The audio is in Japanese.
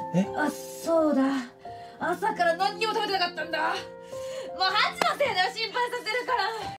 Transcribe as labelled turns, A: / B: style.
A: あ、そうだ。朝から何にも食べてなかったんだ。もうハチのせいだよ、心配させるから。